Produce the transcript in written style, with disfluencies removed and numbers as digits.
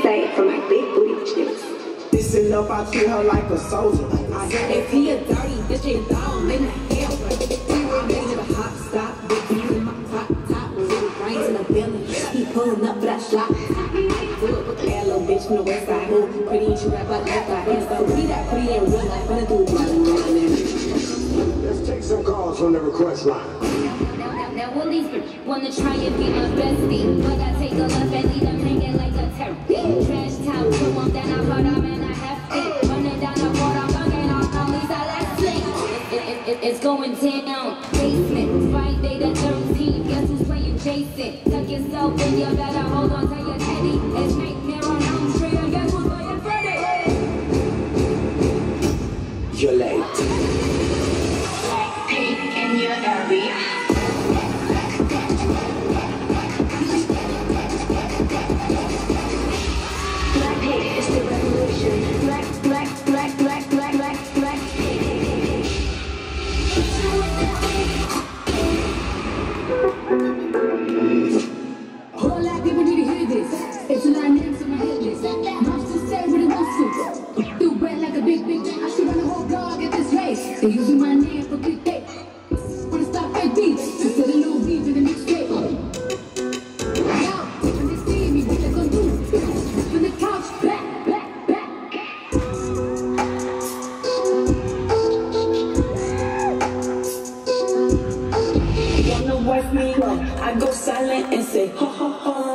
say it for my big booty chicks. Listen up, I treat her like a soldier. If he a dirty bitch, ain't down in the hell. I made it a hot stop, big beat in my top, little brains in the building. He pulling up for that slot. Pull up with that little bitch from the west side. Who pretty and she rap about left eye. And so we that pretty in real life, wanna do it. Let's take some calls from the request line. Now all these bitches wanna try and be my bestie, but I take a left and leave them hanging like a terror. Trash town, come on down, I brought them and I have it. Running down the board, I'm bugging on Lisa, let's sing. It's going down, basement, Friday the 13th, guess who's playing Jason? Tuck yourself in, you better hold on to your teddy. It's Nightmare on Elm Street, and guess who's playing Freddy? You're late. Black pink in your area. Black hate is the revolution. Black. A whole lot of people need to hear this. It's a line names on my hit list. Moms just say what it wants to. Do red like a big I should run a whole blog at this race. They using my name for clickbait. Wanna stop fake beats. Just get a little beat in the mixtape. Yo, when they see me, what they gonna do? From the couch, back. Wanna wipe me up? I go silent and say, ho ho ho.